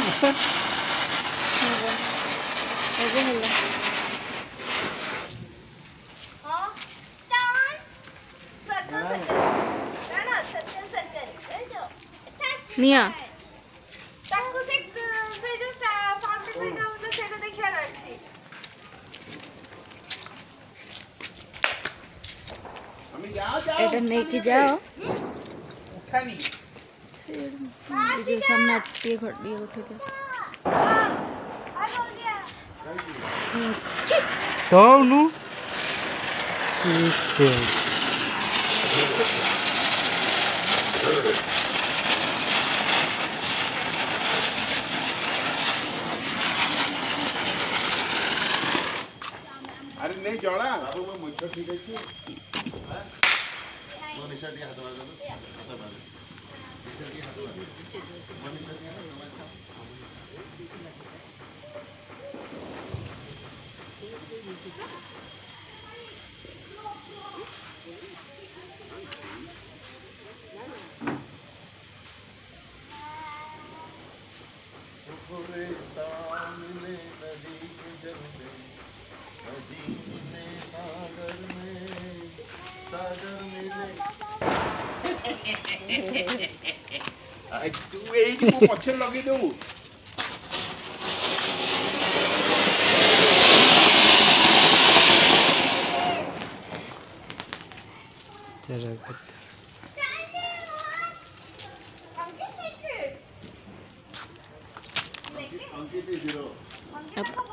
ଏବେ ହେଲା निया ताको से जो फाउंटेन का मतलब से देखिया अछि हमें जाओ एटा नहीं कि जाओ उठानी ये जो सामने ये उठे थे तो नु अरे नहीं जड़ा बाबू मैं मुझे ठीक है हां वो निशा टी हाथ मार दो हाथ मार निशा टी हाथ मार वो निशा टी हाथ मार पूरे सामने नदी के जल में नदी में सागर मिले तू एइटी मो पछे लगे दऊ चलो अंकित 0